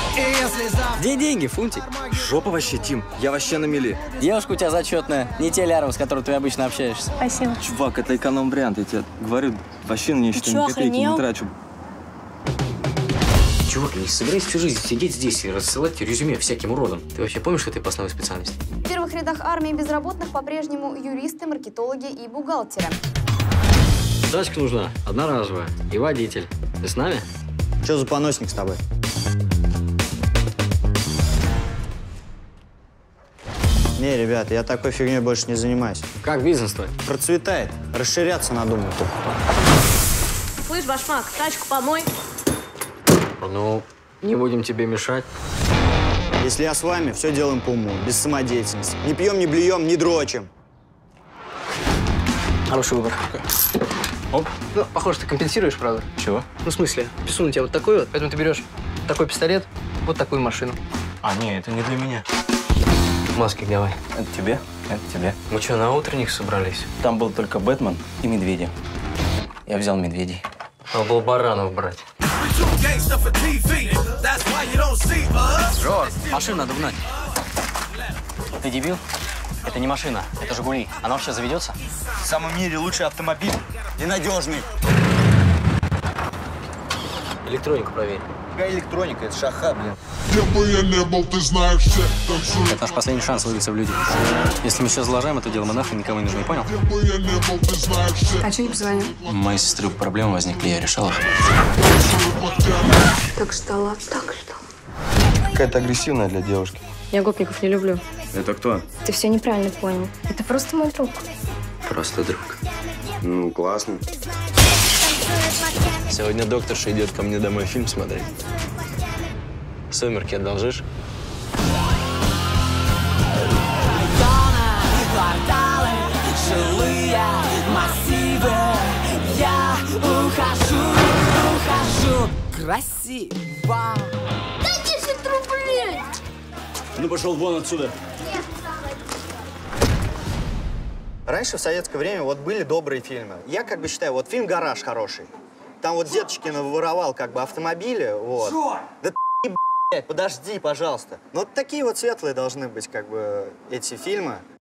Где деньги, Фунтик? Жопа вообще, Тим. Я вообще на мели. Девушка у тебя зачетная. Не те лярвы, с которой ты обычно общаешься. Спасибо. Чувак, это эконом-вариант. Я тебе говорю, вообще на нее что ни копейки не трачу. Чувак, не собирайся всю жизнь сидеть здесь и рассылать резюме всяким уродам. Ты вообще помнишь, что ты по основной специальности? В первых рядах армии безработных по-прежнему юристы, маркетологи и бухгалтеры. Тачка нужна, одноразовая. И водитель. Ты с нами? Что за поносник с тобой? Не, ребят, я такой фигней больше не занимаюсь. Как бизнес твой? Процветает. Расширяться надумал. Слышь, башмак, тачку помой. Ну, не будем тебе мешать. Если я с вами, все делаем по уму, без самодеятельности. Не пьем, не блюем, не дрочим. Хороший выбор. Оп. Ну, похоже, ты компенсируешь, правда? Чего? Ну, в смысле, писун у тебя вот такой вот, поэтому ты берешь такой пистолет, вот такую машину. А, не, это не для меня. Маски давай. Это тебе, это тебе. Мы что, на утренник собрались? Там был только Бэтмен и медведи. Я взял медведей. Надо было баранов брать. Жор, машину надо гнать. Ты дебил? Это не машина, это «Жигули». Она вообще заведется? В самом мире лучший автомобиль и надежный. Электронику проверь. Какая электроника? Это шаха, блин. Где бы я не был, ты знаешь, все танцуют. Это наш последний шанс выбиться в люди. Если мы сейчас залажаем это дело, мы нахрен никому не нужны, понял? Где бы я не был, ты знаешь, все А что не позвонил? У моей сестры проблемы возникли, я решал их. Так ждала, так ждала. Какая-то агрессивная для девушки. Я гопников не люблю. Это кто? Ты все неправильно понял. Это просто мой друг. Просто друг. Ну, классно. Сегодня докторша идет ко мне домой фильм смотреть. «Сумерки» одолжишь? Красиво. Да 10 рублей! Ну, пошел вон отсюда. Раньше, в советское время, вот были добрые фильмы. Я как бы считаю, вот фильм «Гараж» хороший. Там вот Деточкин воровал как бы автомобили, вот. Да ты, блядь, подожди, пожалуйста. Ну, вот такие вот светлые должны быть как бы эти фильмы.